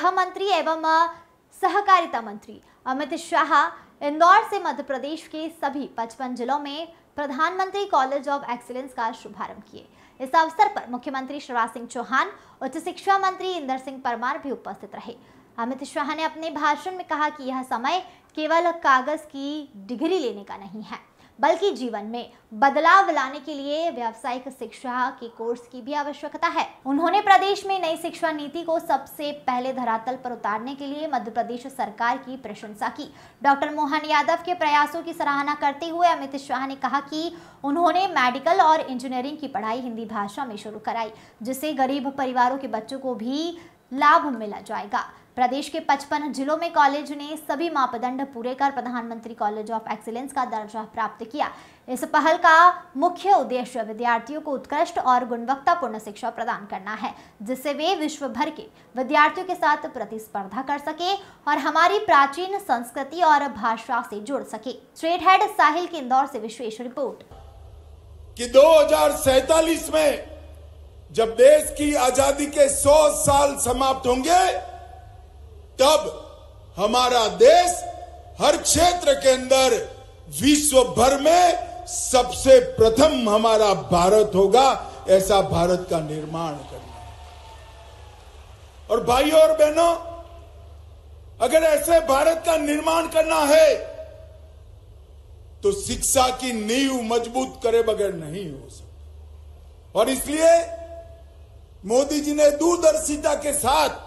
गृह मंत्री एवं सहकारिता मंत्री अमित शाह इंदौर से मध्य प्रदेश के सभी 55 जिलों में प्रधानमंत्री कॉलेज ऑफ एक्सीलेंस का शुभारंभ किए। इस अवसर पर मुख्यमंत्री शिवराज सिंह चौहान, उच्च शिक्षा मंत्री इंदर सिंह परमार भी उपस्थित रहे। अमित शाह ने अपने भाषण में कहा कि यह समय केवल कागज की डिग्री लेने का नहीं है, बल्कि जीवन में बदलाव लाने के लिए व्यावसायिक शिक्षा के कोर्स की भी आवश्यकता है। उन्होंने प्रदेश में नई शिक्षा नीति को सबसे पहले धरातल पर उतारने के लिए मध्य प्रदेश सरकार की प्रशंसा की। डॉक्टर मोहन यादव के प्रयासों की सराहना करते हुए अमित शाह ने कहा कि उन्होंने मेडिकल और इंजीनियरिंग की पढ़ाई हिंदी भाषा में शुरू कराई, जिससे गरीब परिवारों के बच्चों को भी लाभ मिला जाएगा। प्रदेश के 55 जिलों में कॉलेज ने सभी मापदंड पूरे कर प्रधानमंत्री कॉलेज ऑफ एक्सीलेंस का दर्जा प्राप्त किया। इस पहल का मुख्य उद्देश्य विद्यार्थियों को उत्कृष्ट और गुणवत्तापूर्ण शिक्षा प्रदान करना है, जिससे वे विश्व भर के विद्यार्थियों के साथ प्रतिस्पर्धा कर सके और हमारी प्राचीन संस्कृति और भाषा से जुड़ सके। स्ट्रेट हेड साहिल की इंदौर से विशेष रिपोर्ट। कि 2047 में जब देश की आजादी के 100 साल समाप्त होंगे, तब हमारा देश हर क्षेत्र के अंदर विश्व भर में सबसे प्रथम हमारा भारत होगा। ऐसा भारत का निर्माण करना है। और भाइयों और बहनों, अगर ऐसे भारत का निर्माण करना है तो शिक्षा की नींव मजबूत करे बगैर नहीं हो सकता। और इसलिए मोदी जी ने दूरदर्शिता के साथ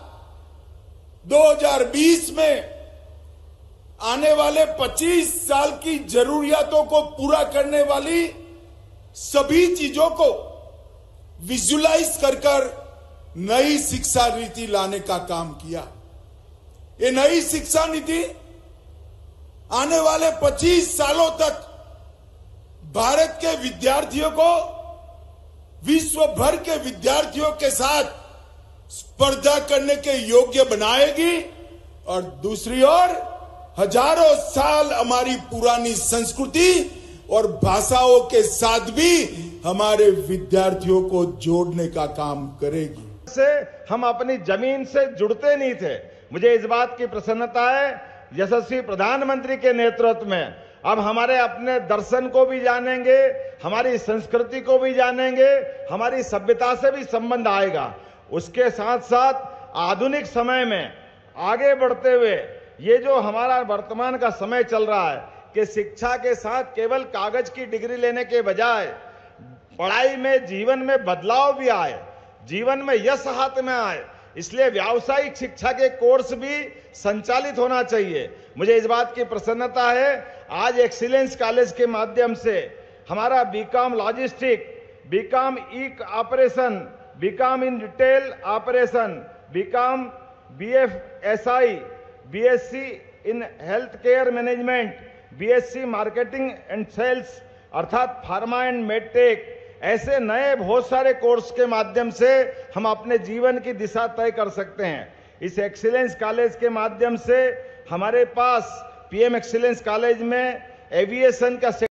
2020 में आने वाले 25 साल की जरूरियातों को पूरा करने वाली सभी चीजों को विजुलाइज कर नई शिक्षा नीति लाने का काम किया। ये नई शिक्षा नीति आने वाले 25 सालों तक भारत के विद्यार्थियों को विश्व भर के विद्यार्थियों के साथ स्पर्धा करने के योग्य बनाएगी और दूसरी ओर हजारों साल हमारी पुरानी संस्कृति और भाषाओं के साथ भी हमारे विद्यार्थियों को जोड़ने का काम करेगी। से हम अपनी जमीन से जुड़ते नहीं थे। मुझे इस बात की प्रसन्नता है, यशस्वी प्रधानमंत्री के नेतृत्व में अब हमारे अपने दर्शन को भी जानेंगे, हमारी संस्कृति को भी जानेंगे, हमारी सभ्यता से भी संबंध आएगा। उसके साथ साथ आधुनिक समय में आगे बढ़ते हुए ये जो हमारा वर्तमान का समय चल रहा है कि शिक्षा के साथ केवल कागज की डिग्री लेने के बजाय पढ़ाई में जीवन में बदलाव भी आए, जीवन में यश हाथ में आए, इसलिए व्यावसायिक शिक्षा के कोर्स भी संचालित होना चाहिए। मुझे इस बात की प्रसन्नता है, आज एक्सीलेंस कॉलेज के माध्यम से हमारा BCom logistic, BCom E operation, BCom in retail operation, BCom BFSI, BSc in health care management, BSc marketing and sales अर्थात फार्मा एंड मेडटेक, ऐसे नए बहुत सारे कोर्स के माध्यम से हम अपने जीवन की दिशा तय कर सकते हैं। इस एक्सीलेंस कॉलेज के माध्यम से हमारे पास पीएम एक्सीलेंस कॉलेज में एविएशन का